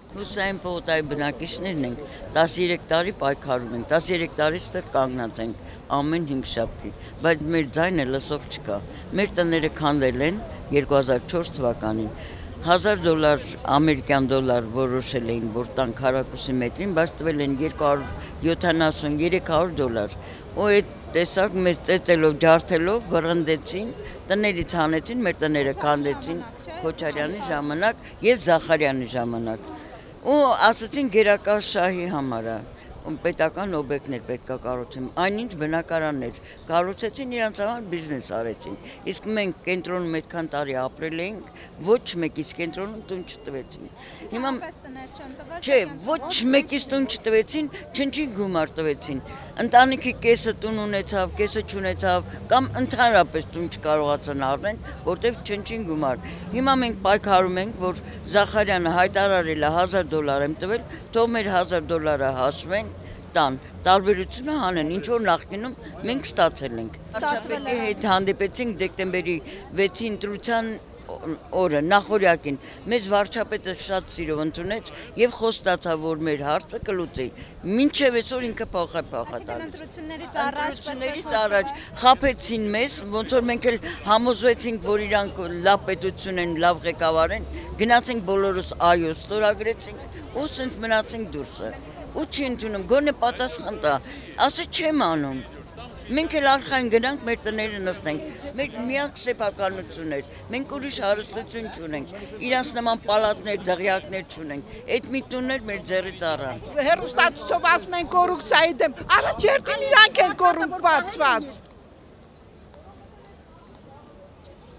Հուսային պողոտայի բնակիչներն ենք 13 տարի պայքարում ենք, 13 տարի ստեղ կանգնած ենք ամեն 5 շաբթի, բայց մեր ձայնը լսող չկա։ Մեր տները քանդել են 2004 թվականին։ $1000 ամերիկյան դոլար որոշել էին, որ տան քառակուսի մետրին, բայց տվել են $270-300։ Ու այդ տեսակ մեզ ծեծելով, ջարդելով վռնդեցին, տներից հանեցին, մեր տները քանդեցին Քոչարյանի ժամանակ եւ Զախարյանի ժամանակ։ Ու ասացին գերակաշահի համար է, պետական օբյեկտներ պետք է կառուցեն, այնինչ բնակարաններ կառուցեցին, իրանց համար բիզնես արեցին։ Իսկ մենք կենտրոնում այդքան տարի ապրել էինք, ոչ մեկից կենտրոնում տուն չտվեցին։ Հիմա չէ, ոչ մեկից տուն չտվեցին, չնչին գումար տվեցին։ Ընտանիքի կեսը տուն ունեցավ, կեսը չունեցավ, կամ ընդհանրապես տուն չկարողացան առնել, որտեվ չնչին գումար։ Հիմա մենք պայքարում ենք, որ Զախարյանը հայտարարել է $1000 եմ տվել, թող մեր $1000 հաշվեն տան, տարբերությունը հանեն, ինչ որ նախկինում մենք ստացել ենք։ Վարչապետի հետ հանդիպեցինք դեկտեմբերի 6-ի ընտրության օրը, նախօրյակին, մեզ վարչապետը շատ սիրով ընդունեց եւ խոստացավ, որ մեր հարցը կլուծի։ Մինչեւ այսօր ինքը ընտրություններից առաջ խաբեցին մեզ, ոնց որ մենք էլ համոզվեցինք, որ իրանք լավ պետություն են, լավ ղեկավար են, գնացինք բոլորս այո ստորագրեցինք ու սենց մնացինք դուրսը։ Ու չի ընդունում, գոնե պատասխան տա, ասե չեմ անում։ Մենք էլ արխային գնանք մեր տները նստենք, մեր միակ սեփականությունն էր, մենք ուրիշ հարստություն չունենք, իրանց նման պալատներ, դղյակներ չունենք, այդ մի տուններ մեր ձեռից առան։ Հեռուստացույցով ասում են կոռուպցիայի դեմ, առաջերտին իրանք են կոռումպացված։